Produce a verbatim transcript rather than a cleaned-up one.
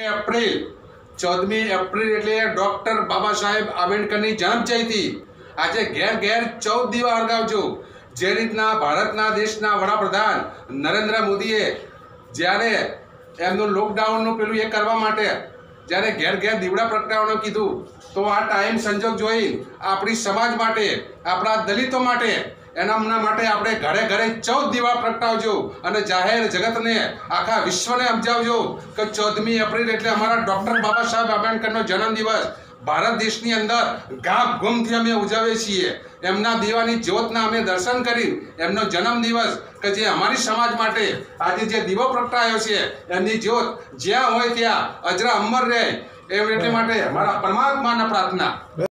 April ચૌદમી April એટલે doctor Baba Saheb આંબેડકરની જન્મ જયંતિ આજે ઘેર ઘેર ચૌદ દીવા અળગાવજો। જે રીતના ભારતના દેશના વડાપ્રધાન નરેન્દ્ર મોદીએ જ્યારે એમનું લોકડાઉનનું પેલું એ કરવા માટે જ્યારે ઘેર ઘેર દીવડા પ્રગટાવવાનું કીધું, તો આ ટાઈમ સંજોગ જોઈ આપણી સમાજ માટે, આપણા દલિતો માટે, એના માટે આપણે ઘરે ઘરે ચૌદ દીવા પ્રગટાવજો અને જાહેર જગતને, આખા વિશ્વને સમજાવજો કે ચૌદમી એપ્રિલ એટલે અમારા ડૉક્ટર બાબા સાહેબ આંબેડકરનો જન્મદિવસ ભારત દેશની અંદર ગામ ગુમથી અમે ઉજવીએ છીએ। એમના દીવાની જ્યોતના અમે દર્શન કરી એમનો જન્મદિવસ કે જે અમારી સમાજ માટે આજે જે દીવો પ્રગટાયો છે એમની જ્યોત જ્યાં હોય ત્યાં અજરા અમર રહે, એમ એટલે માટે મારા પરમાત્માના પ્રાર્થના।